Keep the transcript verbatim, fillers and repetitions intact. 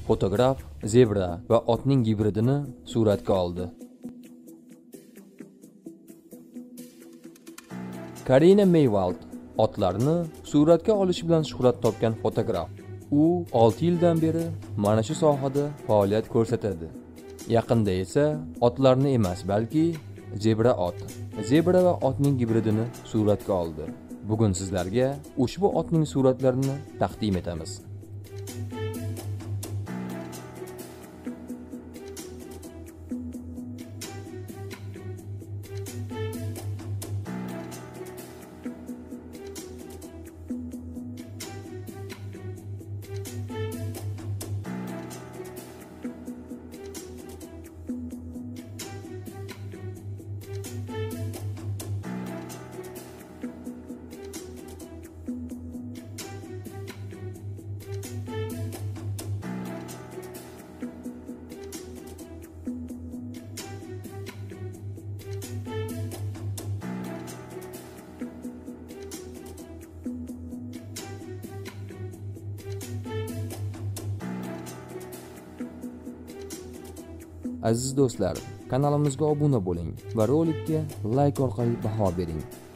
Fotograf zebra va otning gibridini suratga oldi. Karina Maywald otlarni suratga olish bilan shuhrat topgan fotograf. U olti yildan beri mana shu sohada faoliyat ko'rsatadi. Yaqinda esa otlarni emas, balki zebra ot, zebra va otning gibridini suratga oldi. Bugun sizlarga ushbu otning suratlarini taqdim etamiz. Aziz do'stlar, kanalimizga obuna bo'ling va rolikka like orqali baho bering.